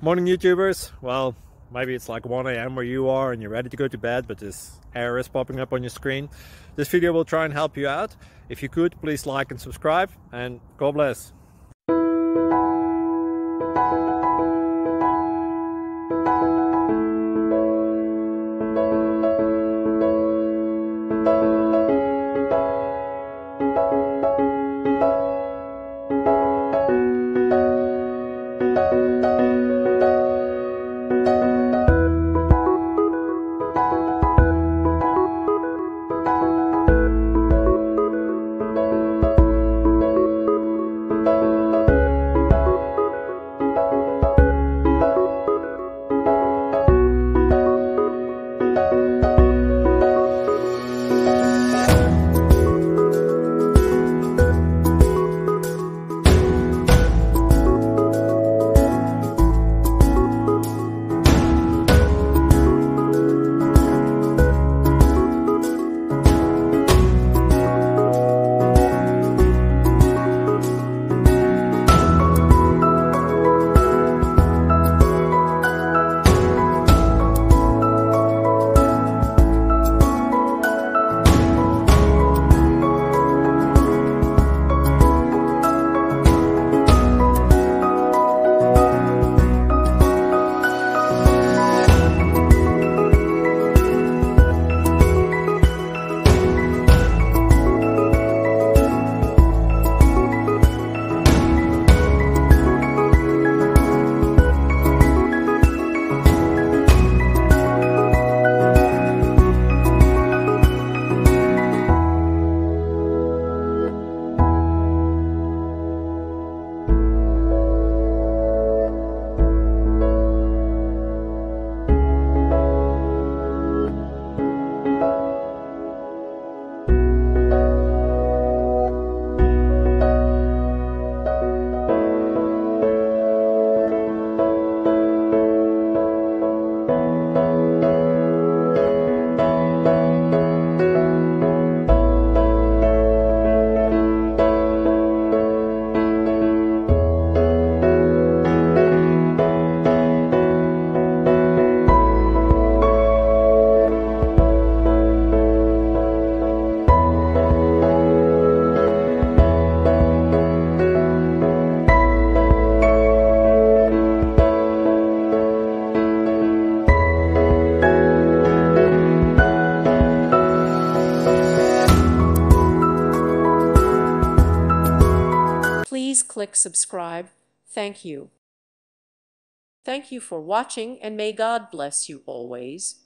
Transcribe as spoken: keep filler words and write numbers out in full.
Morning YouTubers. Well, maybe it's like one A M where you are and you're ready to go to bed, but this error is popping up on your screen. This video will try and help you out. If you could, please like and subscribe, and God bless. Please click subscribe. Thank you. Thank you for watching, and may God bless you always.